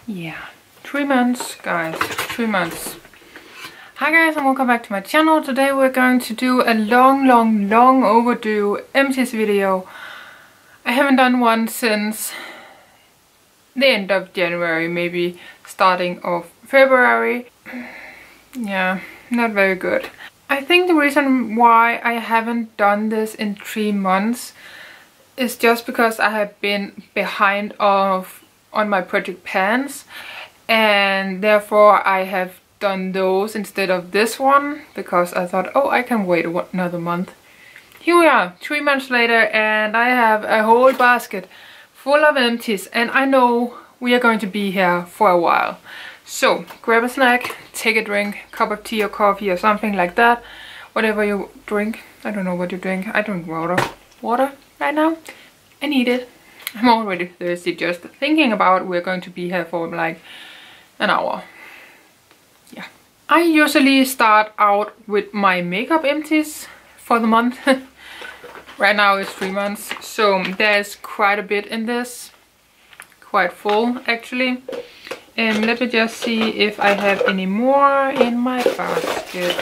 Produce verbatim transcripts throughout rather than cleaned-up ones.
Yeah, three months, guys, three months. Hi guys, and welcome back to my channel. Today we're going to do a long, long, long overdue empties video. I haven't done one since the end of January, maybe starting of February. Yeah, not very good. I think the reason why I haven't done this in three months is just because I have been behind of on my project pans, and therefore I have done those instead of this one because I thought, oh, I can wait another month. Here we are, three months later, and I have a whole basket full of empties, and I know we are going to be here for a while. So grab a snack, take a drink, cup of tea or coffee or something like that, whatever you drink. I don't know what you drink. I drink water water right now. I need it. I'm already thirsty just thinking about we're going to be here for like an hour. Yeah, I usually start out with my makeup empties for the month. Right now it's three months, so there's quite a bit in this, quite full actually. And let me just see if I have any more in my basket.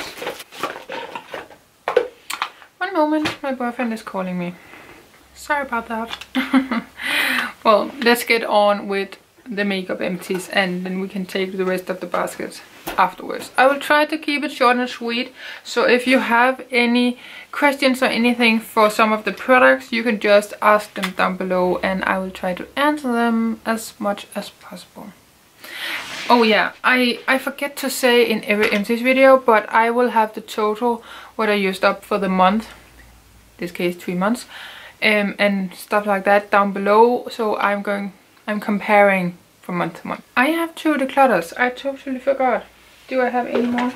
One moment, my boyfriend is calling me. Sorry about that. Well, let's get on with the makeup empties, and then we can take the rest of the basket afterwards. I will try to keep it short and sweet, so if you have any questions or anything for some of the products, you can just ask them down below and I will try to answer them as much as possible. Oh yeah, I, I forget to say in every empties video, but I will have the total what I used up for the month, in this case three months, um, and stuff like that down below. So I'm going I'm comparing from month to month. I have two declutters. I totally forgot. Do I have any more?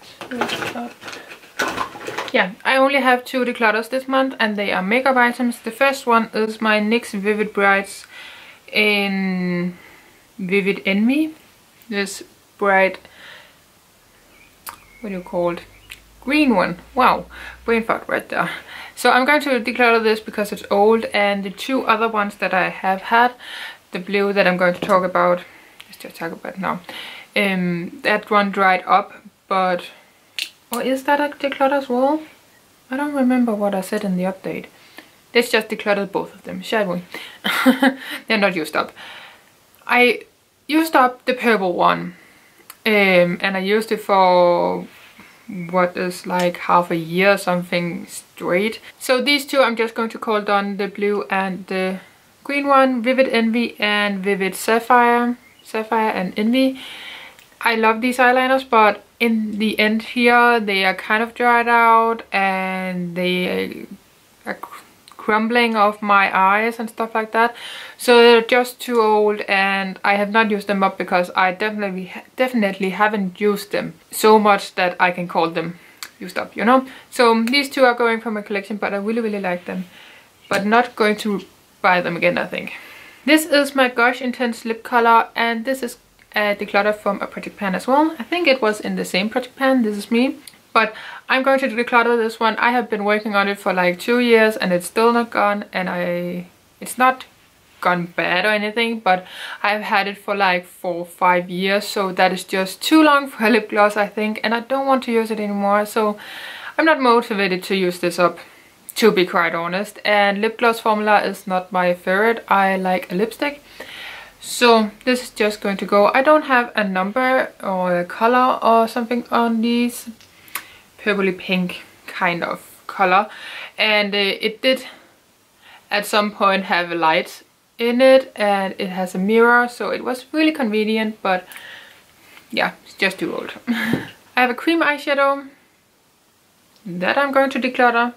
Yeah, I only have two declutters this month, and they are makeup items. The first one is my NYX Vivid Brights in Vivid Envy. This bright, what do you call it? Green one. Wow, brain fart right there. So I'm going to declutter this because it's old, and the two other ones that I have had, the blue that I'm going to talk about, let's just talk about it now. Um, that one dried up, but, or is that a declutter as well? I don't remember what I said in the update. Let's just declutter both of them, shall we? They're not used up. I used up the purple one, um, and I used it for what is like half a year or something straight. So these two I'm just going to call done, the blue and the green one, Vivid Envy and Vivid Sapphire, Sapphire and Envy. I love these eyeliners, but in the end here they are kind of dried out and they are crumbling off my eyes and stuff like that. So they're just too old, and I have not used them up because I definitely definitely haven't used them so much that I can call them used up, you know. So these two are going from my collection, but I really really like them, but not going to buy them again, I think. This is my Gush Intense lip color, and this is a declutter from a project pan as well. I think it was in the same project pan. This is me. But I'm going to declutter this one. I have been working on it for like two years and it's still not gone, and I it's not gone bad or anything, but I've had it for like four or five years, so that is just too long for a lip gloss, I think, and I don't want to use it anymore, so I'm not motivated to use this up, to be quite honest. And lip gloss formula is not my favorite. I like a lipstick. So this is just going to go. I don't have a number or a color or something on these. Purpley pink kind of color, and uh, it did at some point have a light in it, and it has a mirror, so it was really convenient, but yeah, it's just too old. I have a cream eyeshadow that I'm going to declutter.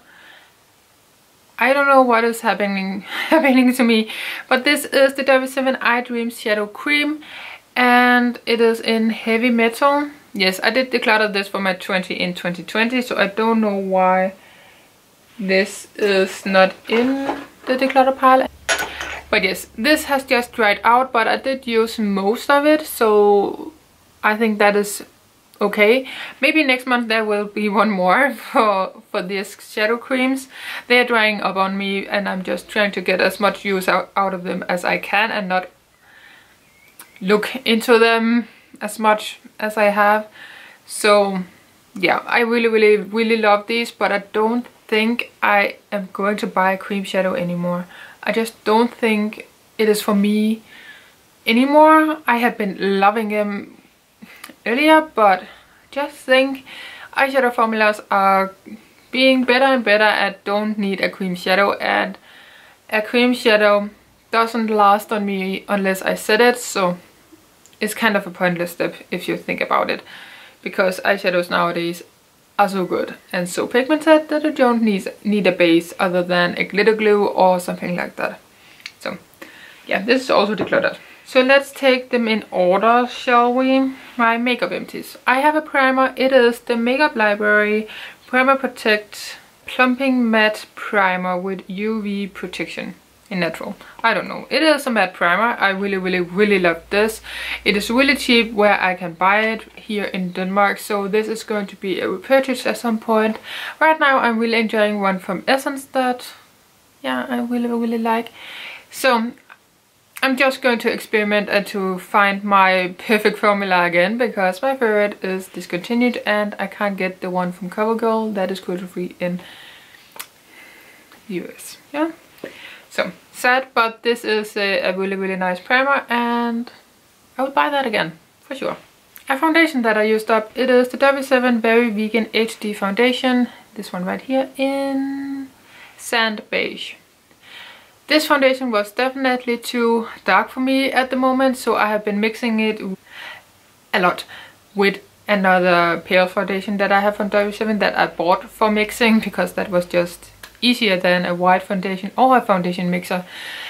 I don't know what is happening happening to me, but this is the W seven Eye Dreams Shadow Cream, and it is in Heavy Metal. Yes, I did declutter this for my twenty in twenty twenty, so I don't know why this is not in the declutter pile. But yes, this has just dried out, but I did use most of it, so I think that is okay. Maybe next month there will be one more for, for these shadow creams. They are drying up on me, and I'm just trying to get as much use out, out of them as I can and not look into them as much as I have. So yeah, I really really really love these, but I don't think I am going to buy a cream shadow anymore. I just don't think it is for me anymore. I have been loving them earlier, but just think eyeshadow formulas are being better and better and don't need a cream shadow, and a cream shadow doesn't last on me unless I set it, so it's kind of a pointless step if you think about it, because eyeshadows nowadays are so good and so pigmented that you don't need, need a base other than a glitter glue or something like that. So yeah, this is also decluttered. So let's take them in order, shall we? My makeup empties. I have a primer. It is the Makeup Library Primer Protect Plumping Matte Primer with U V protection in natural. I don't know. It is a matte primer. I really, really, really love this. It is really cheap where I can buy it here in Denmark. So this is going to be a repurchase at some point. Right now I'm really enjoying one from Essence that, yeah, I really, really like. So I'm just going to experiment and to find my perfect formula again, because my favorite is discontinued and I can't get the one from CoverGirl that is cruelty free in the U S. Yeah. So sad, but this is a, a really really nice primer and I will buy that again for sure. A foundation that I used up, it is the W seven Very Vegan H D foundation. This one right here in Sand Beige. This foundation was definitely too dark for me at the moment, so I have been mixing it a lot with another pale foundation that I have from W seven that I bought for mixing, because that was just easier than a white foundation or a foundation mixer.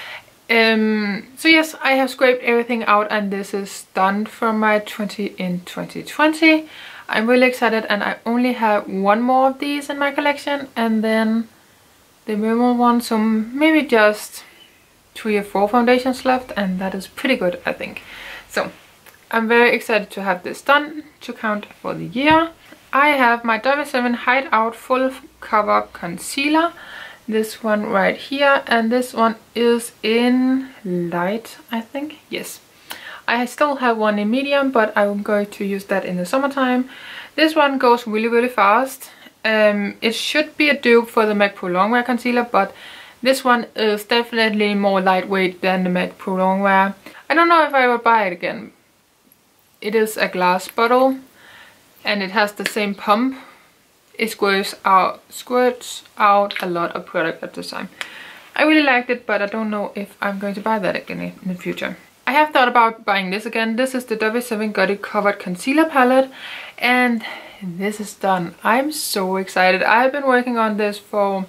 Um, so yes, I have scraped everything out and this is done from my twenty in twenty twenty. I'm really excited, and I only have one more of these in my collection and then the minimal one, so maybe just three or four foundations left, and that is pretty good, I think. So I'm very excited to have this done to count for the year. I have my W seven Hideout Full Cover Concealer, this one right here, and this one is in light, I think. Yes, I still have one in medium, but I'm going to use that in the summertime. This one goes really really fast. Um, it should be a dupe for the MAC Pro Longwear concealer, but this one is definitely more lightweight than the MAC Pro Longwear. I don't know if I would buy it again. It is a glass bottle and it has the same pump. It squirts out, squirts out a lot of product at the time. I really liked it, but I don't know if I'm going to buy that again in the future. I have thought about buying this again. This is the W seven Got It Covered Concealer Palette, and this is done. I'm so excited. I've been working on this for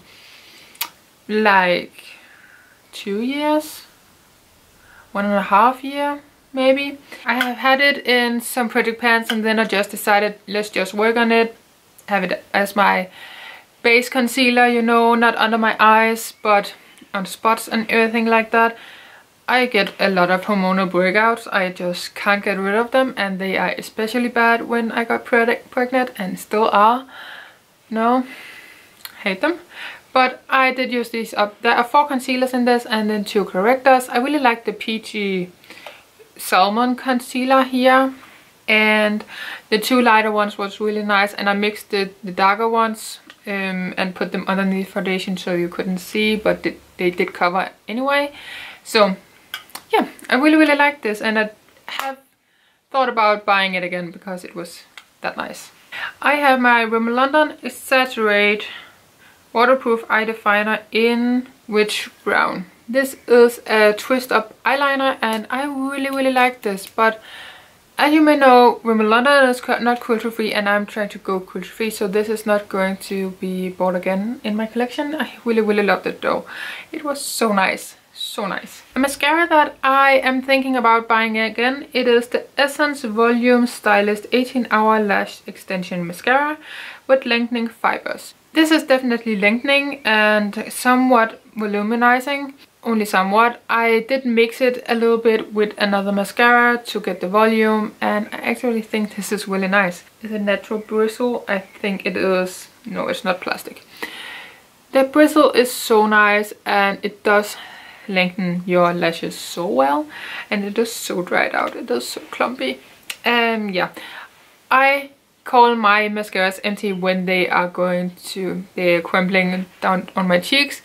like two years, one and a half year maybe. I have had it in some project pans and then I just decided let's just work on it, have it as my base concealer, you know, not under my eyes but on spots and everything like that. I get a lot of hormonal breakouts. I just can't get rid of them, and they are especially bad when I got pre pregnant and still are. No, hate them. But I did use these up. There are four concealers in this and then two correctors. I really like the peachy salmon concealer here, and the two lighter ones was really nice, and I mixed the, the darker ones um, and put them underneath foundation so you couldn't see, but they, they did cover anyway. So yeah, I really really like this, and I have thought about buying it again because it was that nice. I have my Rimmel London Exaggerate Waterproof Eye Definer in Witch Brown. This is a twist up eyeliner and I really really like this, but as you may know, Rimmel London is not cruelty free and I'm trying to go cruelty free, so this is not going to be bought again in my collection. I really really loved it though. It was so nice. So nice. A mascara that I am thinking about buying again, it is the Essence Volume Stylist eighteen hour Lash Extension Mascara with lengthening fibers. This is definitely lengthening and somewhat volumizing, only somewhat. I did mix it a little bit with another mascara to get the volume, and I actually think this is really nice. Is it natural bristle? I think it is. No, it's not plastic. The bristle is so nice and it does lengthen your lashes so well, and it is so dried out, it is so clumpy. Um, yeah, I call my mascaras empty when they are going to, they're crumbling down on my cheeks.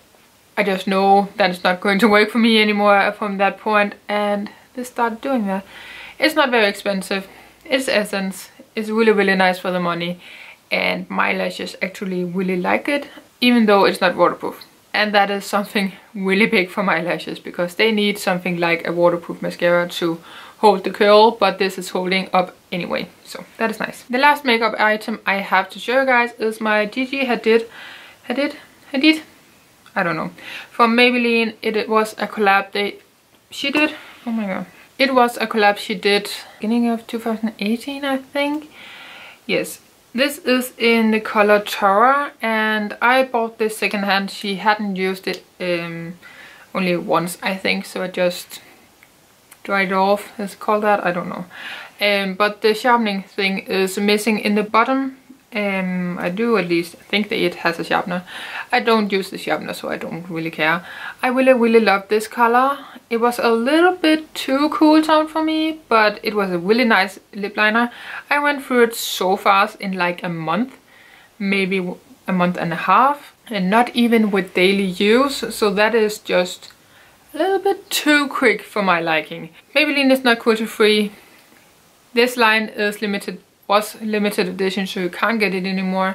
I just know that it's not going to work for me anymore from that point, and they start doing that. It's not very expensive, it's Essence, it's really really nice for the money, and my lashes actually really like it, even though it's not waterproof. And that is something really big for my lashes, because they need something like a waterproof mascara to hold the curl, but this is holding up anyway, so that is nice. The last makeup item I have to show you guys is my Gigi Hadid, Hadid, Hadid? I don't know, from Maybelline. It, it was a collab they, she did, oh my god. It was a collab she did beginning of two thousand eighteen, I think. Yes. This is in the color Tora, and I bought this secondhand. She hadn't used it um, only once, I think, so I just dried off. Is it called that? I don't know. Um, but the sharpening thing is missing in the bottom. Um, I do at least think that it has a sharpener. I don't use the sharpener, so I don't really care. I really, really love this color. It was a little bit too cool tone for me, but it was a really nice lip liner. I went through it so fast in like a month, maybe a month and a half, and not even with daily use, so that is just a little bit too quick for my liking. Maybelline is not cruelty free. This line is limited, was limited edition, so you can't get it anymore.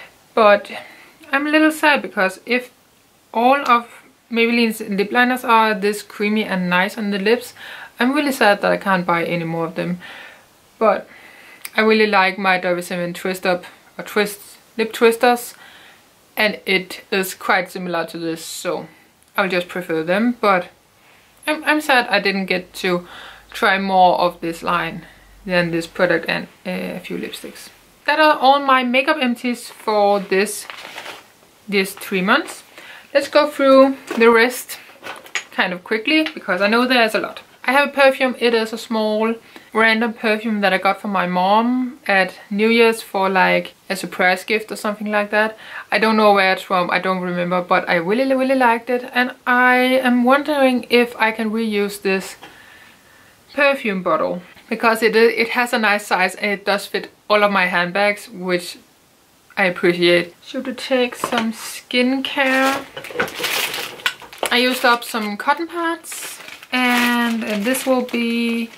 But I'm a little sad, because if all of Maybelline's lip liners are this creamy and nice on the lips, I'm really sad that I can't buy any more of them. But I really like my W seven Twist Up or Twist lip twisters, and it is quite similar to this, so I'll just prefer them. But I'm, I'm sad I didn't get to try more of this line than this product and uh, a few lipsticks. That are all my makeup empties for this these three months. Let's go through the rest kind of quickly, because I know there's a lot. I have a perfume. It is a small random perfume that I got from my mom at New Year's for like a surprise gift or something like that. I don't know where it's from, I don't remember, but I really really liked it, and I am wondering if I can reuse this perfume bottle, because it is, it has a nice size and it does fit all of my handbags, which I appreciate. Should we take some skincare? I used up some cotton pads, and, and this will be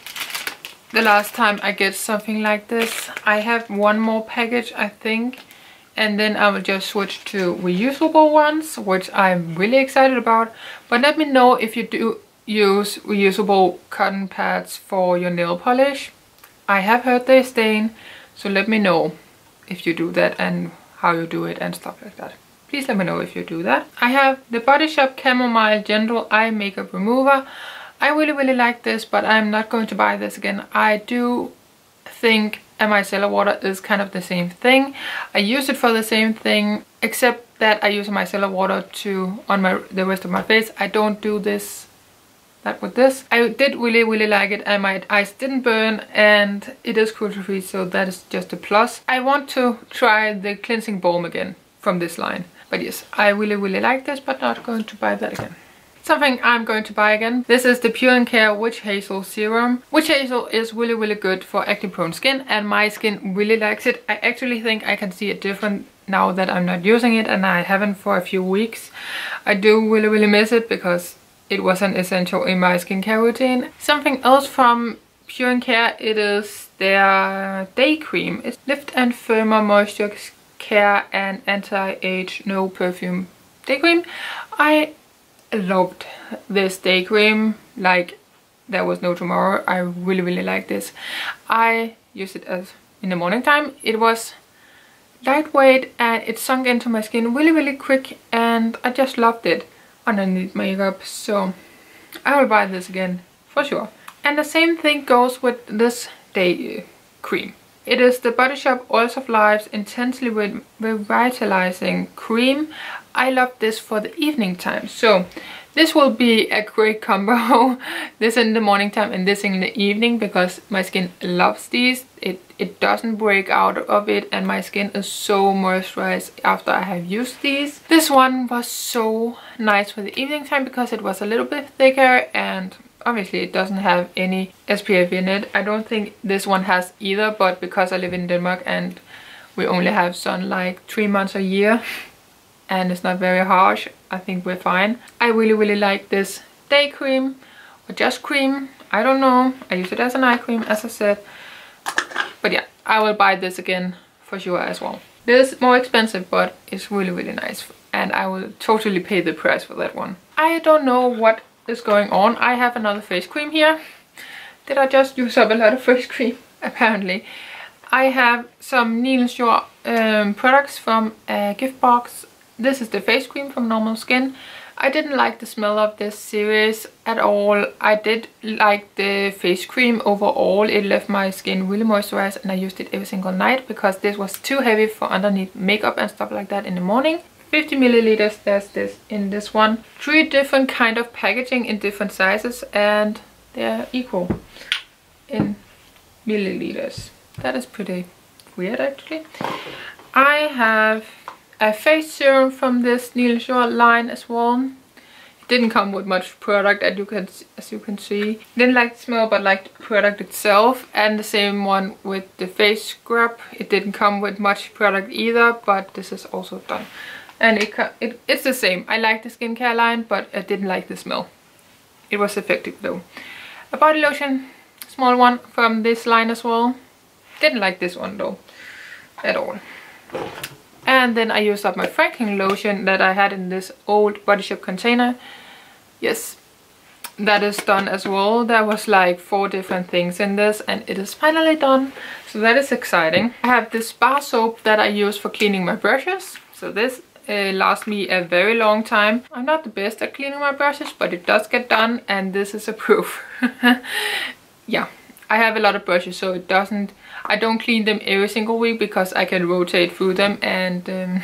the last time I get something like this. I have one more package, I think, and then I will just switch to reusable ones, which I'm really excited about. But let me know if you do use reusable cotton pads for your nail polish. I have heard they stain, so let me know if you do that and how you do it and stuff like that. Please let me know if you do that. I have the Body Shop Chamomile Gentle Eye Makeup Remover. I really really like this, but I'm not going to buy this again. I do think a micellar water is kind of the same thing. I use it for the same thing, except that I use a micellar water to on my the rest of my face. I don't do this that with this. I did really really like it, and my eyes didn't burn, and it is cruelty free, so that is just a plus. I want to try the cleansing balm again from this line, but yes, I really really like this, but not going to buy that again. Something I'm going to buy again. This is the Pure and Care Witch Hazel Serum. Witch Hazel is really really good for acne prone skin, and my skin really likes it. I actually think I can see it different now that I'm not using it, and I haven't for a few weeks. I do really really miss it, because it was an essential in my skincare routine. Something else from Pure and Care, it is their day cream. It's Lift and Firmer Moisture Care and Anti-Age No Perfume Day Cream. I loved this day cream like there was no tomorrow. I really really like this. I use it as in the morning time. It was lightweight and it sunk into my skin really really quick, and I just loved it underneath makeup, so I will buy this again for sure. And the same thing goes with this day cream. It is the Body Shop Oils of Life's Intensely Revitalizing Cream. I love this for the evening time. So This will be a great combo. This in the morning time and this in the evening, because my skin loves these. It, it doesn't break out of it, and my skin is so moisturized after I have used these. This one was so nice for the evening time because it was a little bit thicker, and obviously it doesn't have any S P F in it. I don't think this one has either, but because I live in Denmark and we only have sun like three months a year and it's not very harsh, I think we're fine. I really really like this day cream, or just cream, I don't know. I use it as an eye cream, as I said. But yeah, I will buy this again for sure as well. This is more expensive, but it's really really nice, and I will totally pay the price for that one. I don't know what is going on. I have another face cream here. Did I just use up a lot of face cream? Apparently. I have some Nilens Jord um, products from a gift box. This is the face cream from Normal Skin. I didn't like the smell of this series at all. I did like the face cream overall. It left my skin really moisturized, and I used it every single night because this was too heavy for underneath makeup and stuff like that in the morning. fifty milliliters, there's this in this one. Three different kind of packaging in different sizes, and they're equal in milliliters. That is pretty weird actually. I have a face serum from this Nilens Jord line as well. It didn't come with much product, as you can as you can see. Didn't like the smell, but liked the product itself. And the same one with the face scrub. It didn't come with much product either, but this is also done. And it, it it's the same. I like the skincare line, but I didn't like the smell. It was effective though. A body lotion, small one from this line as well. Didn't like this one though, at all. And then I used up my Franklin lotion that I had in this old Body Shop container. Yes, that is done as well. There was like four different things in this, and it is finally done. So that is exciting. I have this bar soap that I use for cleaning my brushes. So this uh, lasts me a very long time. I'm not the best at cleaning my brushes, but it does get done, and this is a proof. Yeah, I have a lot of brushes, so it doesn't... I don't clean them every single week because I can rotate through them and um,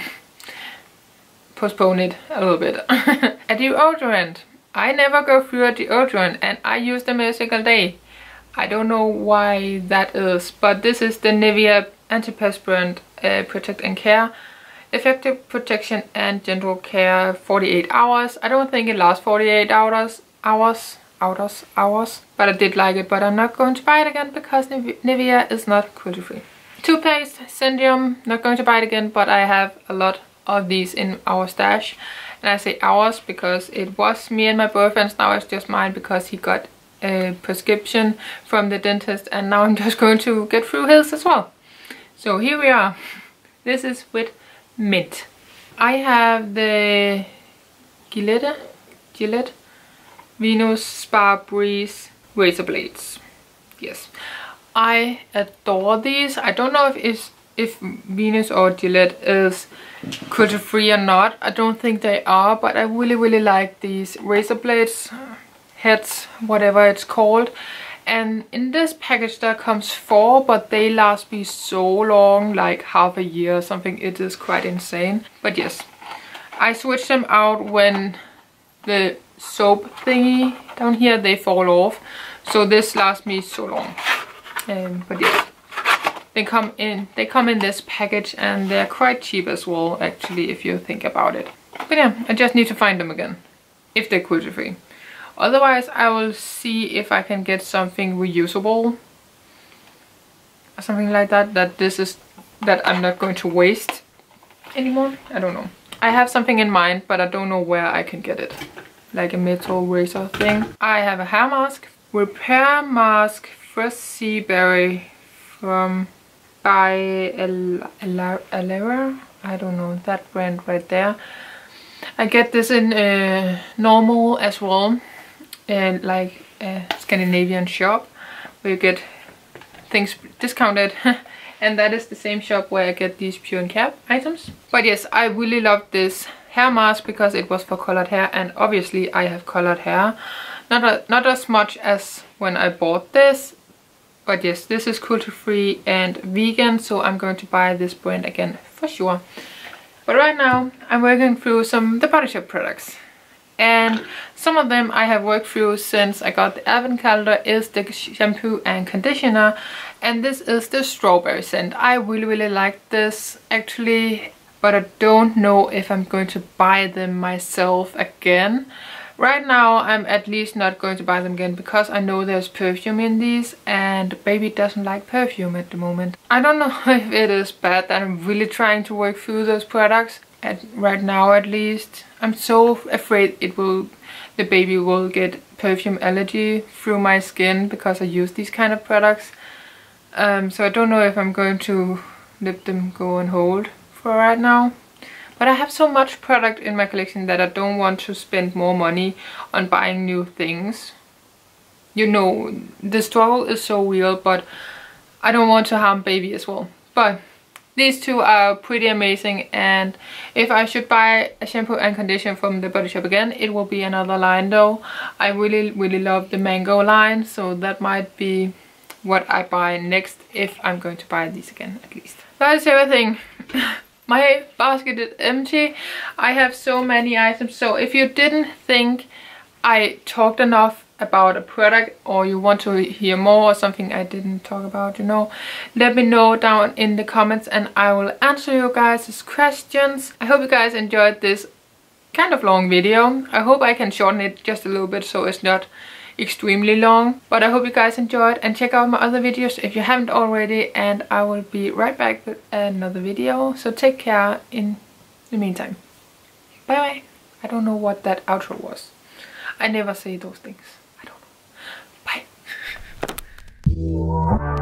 postpone it a little bit. A deodorant. I never go through a deodorant, and I use them every single day. I don't know why that is, but this is the Nivea Antiperspirant uh, Protect and Care. Effective protection and gentle care, forty-eight hours. I don't think it lasts forty-eight hours. Hours. Hours, hours, but I did like it, but I'm not going to buy it again because Nivea is not cruelty free. Toothpaste, Zendium, not going to buy it again, but I have a lot of these in our stash. And I say ours because it was me and my boyfriend's, now it's just mine because he got a prescription from the dentist, and now I'm just going to get through his as well. So here we are. This is with mint. I have the Gillette, Gillette Venus Spa Breeze razor blades. Yes, I adore these. I don't know if it's, if Venus or Gillette is cruelty free or not. I don't think they are, but I really really like these razor blades, heads, whatever it's called. And in this package there comes four, but they last me so long, like half a year or something. It is quite insane. But yes, I switched them out when the soap thingy down here, they fall off, so this lasts me so long. Um, but yes, they come in they come in this package, and they're quite cheap as well actually if you think about it. But yeah, I just need to find them again if they're cruelty free. Otherwise I will see if I can get something reusable or something like that, that this is that I'm not going to waste anymore. I don't know. I have something in mind, but I don't know where I can get it. Like a metal razor thing. I have a hair mask. Repair Mask Fresh Sea Berry from by Alera. I don't know, that brand right there. I get this in uh, normal as well. And like a Scandinavian shop where you get things discounted. And that is the same shop where I get these Pure and Care items. But yes, I really love this hair mask because it was for colored hair, and obviously I have colored hair. Not, a, not as much as when I bought this, but yes, this is cruelty free and vegan, so I'm going to buy this brand again for sure. But right now I'm working through some The Body Shop products. and some of them I have worked through since I got the advent calendar. Is the shampoo and conditioner, and this is the strawberry scent. I really really like this actually, but I don't know if I'm going to buy them myself again. Right now I'm at least not going to buy them again because I know there's perfume in these and baby doesn't like perfume at the moment. I don't know if it is bad that I'm really trying to work through those products at right now at least. I'm so afraid it will the baby will get perfume allergy through my skin because I use these kind of products. Um, so I don't know if I'm going to let them go on hold for right now. But I have so much product in my collection that I don't want to spend more money on buying new things. You know, the struggle is so real, but I don't want to harm baby as well. But these two are pretty amazing, and if I should buy a shampoo and conditioner from the Body Shop again, it will be another line though. I really, really love the mango line, so that might be what I buy next if I'm going to buy these again at least. That is everything. My basket is empty. I have so many items, so if you didn't think I talked enough about a product or you want to hear more or something I didn't talk about, you know, let me know down in the comments and I will answer you guys' questions. I hope you guys enjoyed this kind of long video. I hope I can shorten it just a little bit so it's not extremely long, but I hope you guys enjoyed, and check out my other videos if you haven't already, and I will be right back with another video. So take care in the meantime. Bye bye. I don't know what that outro was. I never say those things. I don't know. Bye.